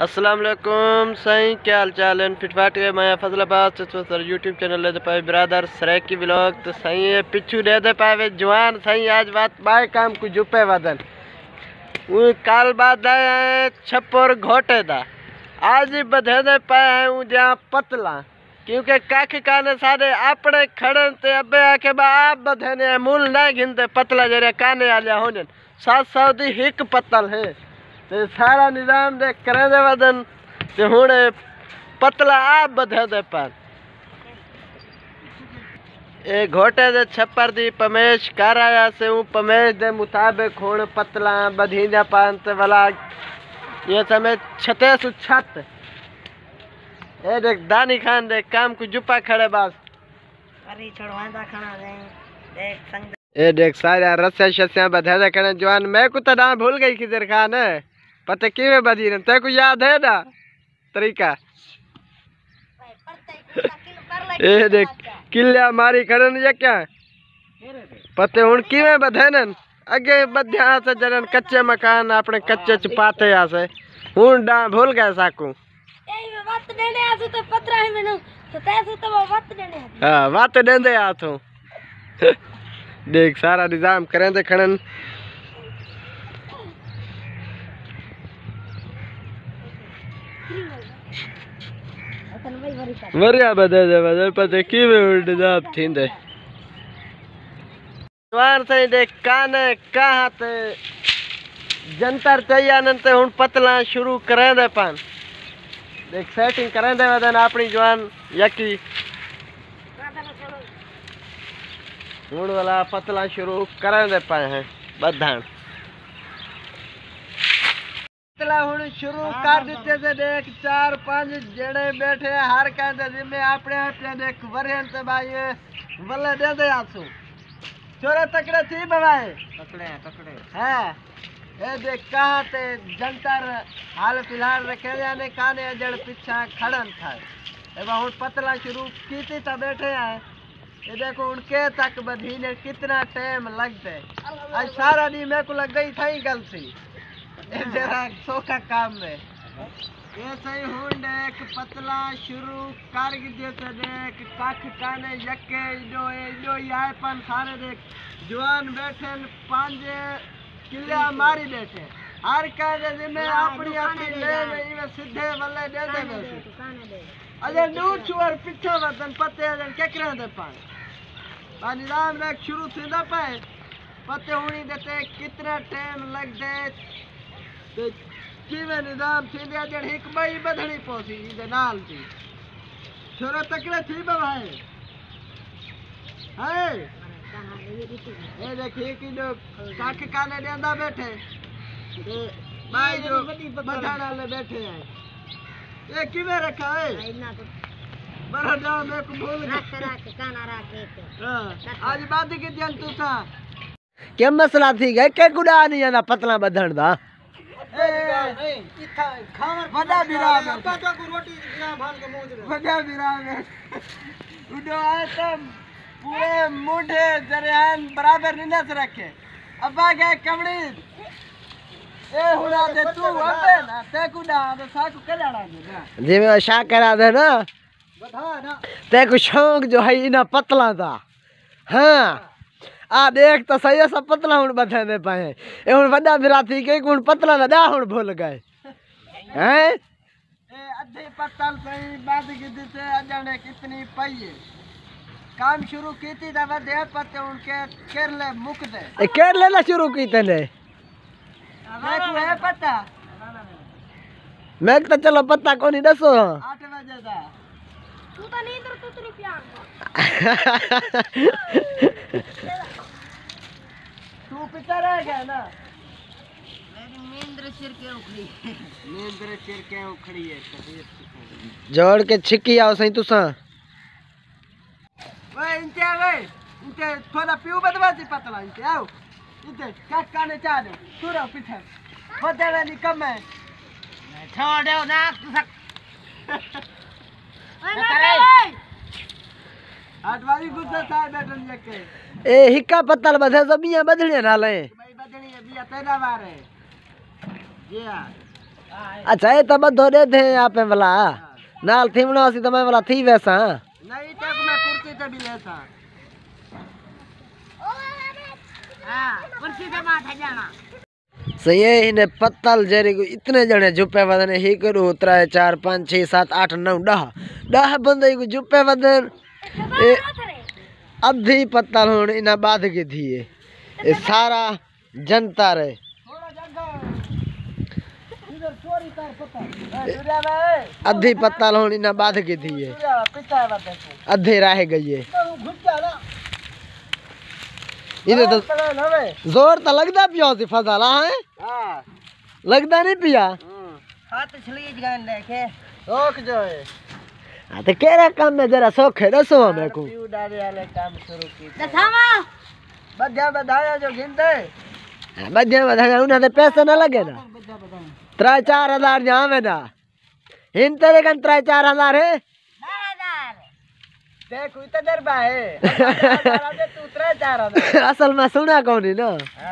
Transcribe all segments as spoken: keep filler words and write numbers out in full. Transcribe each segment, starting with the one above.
अस्सलाम वालेकुम सही क्या हाल चाल है फिटफाट है मैं फजलाबाद से सर यूट्यूब चैनल ले दे पाए बिरादर सरेक की व्लॉग तो सही है पिछू दे दे पाए जवान सही आज बात बाय काम को जुपे वदन वो काल बाद है छप्पर घोटे दा आज ही बधे दे पाए हैं वो जहाँ पतला क्योंकि काख काने सारे अपने खड़न ते अबे आके बा आप बधे ने मूल ना गिनते पतला जरे काने आलिया होने सात सौ दी हिक पतल है ते सारा निजाम दे करे दे वदन ते हुणे पतला आप बधे दे पर ए घोटे दे छप्पर दी पमेश कर आया से हूँ पमेश दे मुताबिक हुण पतला बधीजा पान ते वाला ये समय छते सु छत ए देख दानी खान देख काम को जुपा खड़े बास अरे छड़वांदा खाना दे देख संग ए देख सारे रस्से शस्से बधे दे कने जवान मैं को तो ना भूल गई किधर खान है पता किवे बधी ने ते को याद है ना तरीका ए देख किल्ला मारी खड़न ये क्या पते हुन किवे बधे न अगे बध्या से जरन कच्चे मकान अपने कच्चे चपाते आ से हुन डा भूल गए साकू ए वत देने आसु तो पत्रा है मेनू तो तैसु तो वत देने हां वत देंदे आ तू देख सारा निजाम करें दे खड़न मरिया बदे दे बदे पते किवे निजाम थींदे जवान से देख काने कहां ते जंतर चाहिए ते हुन पतला शुरू करें दे पान देख सेटिंग करें दे वदन अपनी जवान यकी हुन वाला पतला शुरू करें दे पाए हैं बधान पतला हुन शुरू कर देते से देख चार पांच जने बैठे हर कहते जिम्मे अपने अपने देख वरेन ते भाई वल्ले दे दे आसू छोरे तकड़े थी बवाए तकड़े तकड़े हां ए देख कहां ते जंतर हाल फिलहाल रखे जाने काने जड़ पीछा खड़न था ए हुन पतला शुरू कीती ता बैठे हैं ये देखो उनके तक बधी ने कितना टाइम लगते आज सारा दी मेरे को लग गई थी गलती जरा सोखा काम में ये सही हुन देख पतला शुरू कर जैसे देख काख काने यके जो जो याय पन सारे देख जवान बैठे पांच किले मारी बैठे हर काजे में अपनी अपनी ले में इवे सीधे वल्ले दे दे वैसे अजय दूर छुअर पीछे वतन पते अजय केकरे दे पान पानी राम ने शुरू थी ना पाए पते हुनी देते कितना टाइम लग दे ते किवे निजाम थी दे जड़ एक बई बधड़ी पहुंची दे नाल थी छोरा तकड़े थी बभाए है ए देखिए कि जो काख काने देंदा बैठे ए भाई जो बधाड़ा ले बैठे हैं ये किवे रखा है बड़ा जाओ मैं को बोल रख रख काना रख हां आज बाद के जन तू सा के मसला थी गए के गुडा नहीं ना पतला बधण दा ए इथा खावर बड़ा बिरा में पापा को रोटी बिना भाल के मोज रे बड़ा बिरा में उडो आए तम पूरे मुंडे जरियान बराबर निनस रखे अब्बा गए कमड़ी ए हुना दे तू अबे ना ते गुडा तो साकू कलाड़ा दे जे में शा करा दे ना ते को शौक जो है इना पतला था हाँ आ देख तो सही सब पतला हुन बधे दे पाए ए हुन बड़ा बिराती के हुन पतला ना दा हुन भूल गए हैं ए अधे पतल सही बाद की दिसे अजने कितनी पई काम शुरू कीती दा वधे पते उनके केरले मुक दे ए केरले ना शुरू कीते ने मैं को है पता मैं तो चलो पता कोनी दसो आठ बजे दा तू तो नींद तू तेरी प्यार तू पिता रह गया ना मेरी नींद सिर के उखड़ी नींद सिर के उखड़ी है जोड़ के छिकी आओ सही तुसा वे इंते वे इंते थोड़ा पियो बदमाशी पतला इंते आओ इंते काट काने चाले सुरो पीछे बदले नहीं कम है छोड़ दो ना तू आठवारी गुस्सा था बैठन के ए हिक्का पत्तल बधे सब बिया बधड़िया ना ले भाई बधड़ी बिया तेरा बार है जी हां अच्छा ये तो बदो दे दे आप वाला नाल थीमनो सी तो मैं वाला थी वैसा नहीं तक मैं कुर्सी से भी लेसा हां कुर्सी से माथा जाना सही है इन्हें पत्तल जेरी को इतने जने जुपे वदने ही करू त्रै चार पाँच छह सात आठ नौ दह दह बंदे को जुपे वदन ए अधी पत्तल होन इना बाद की थी ये सारा जनता रे अधी पत्तल होनी ना बाध की थी ये अधे रह गई है इधर तो जोर तो लगता पिया सी फसाला है लगता नहीं पिया हाथ छलीज गन देखे रोक जो है हां तो केरा काम में जरा सोखे दसो हमें को प्यू डाले वाले काम शुरू की दसावा बद्या बधाया जो गिनते बद्या बधाया उन्हें पैसे ना लगे ना त्रै चार हजार जावे ना इन तेरे कन त्रै चार हजार है देख इतना देर बा है तू त्रै चार हजार असल में सुना कौन है ना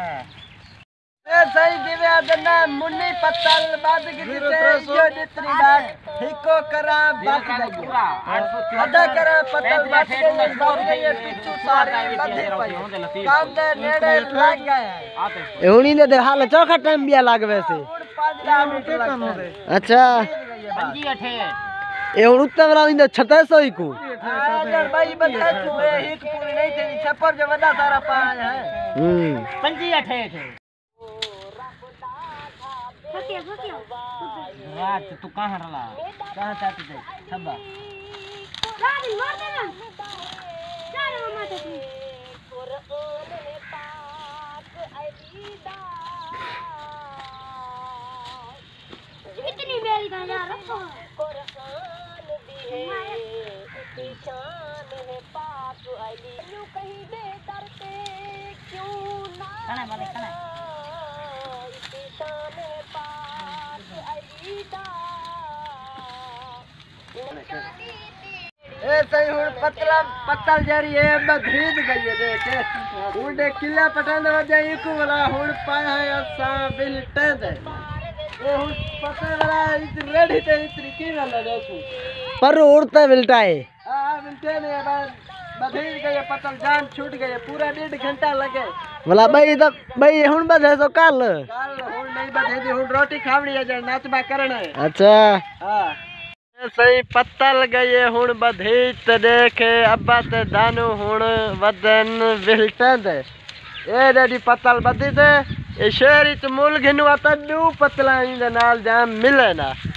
ए सही दिव्या दना मुन्नी पत्तल बाद की दिते जो जितनी बात हिको करा बात गई अदा करा पत्तल बात गई बात गई पिछू सारे बधे पई काम दे नेड़े लग गए ए हुनी ने हाल चौखा टाइम बिया लाग वैसे अच्छा पंजी अठे ए हुन उत्ते वाला इन छत्तीस सौ ही को यार भाई बता तू एक पूरी नहीं थी छप्पर जो बड़ा सारा पाया है हम्म पंजी अठे थे फकिया फकिया रात तू कहां रला कहां चाहती थे छब्बा गाड़ी मार देना चल माता की कुरान में पाक अलीदा कितनी मेरी था यार कुरान भी है शान है पाक अली यूं कहीं बेदर से क्यों ना खाना वाले खाना शान है पाक अलीदा ए सही हुन पतला पत्तल जरी है बधीद गई है देख उंडे किला पटन वजे एक वाला हुन पाया है असा बिलटे दे ए हुन पत्तल वाला इस रेडी ते इतनी की वाला देखो पर उड़ते बिलटा है हां बिलटे ने बधीद गई है पत्तल जान छूट गई है पूरा डेढ़ घंटा लगे बोला भाई तो भाई हुन बधे तो कल कल हुन नहीं बधे हुन रोटी खावड़ी है जे नाचबा करना है अच्छा हां सही पत्तल गए हुन बधे ते देखे अब्बा ते दानू हुन वदन विलटंद ए डडी पत्तल बधी ते ए शहरी च मुल घिनवा तडू पत्तला इन दे नाल जाम मिले ना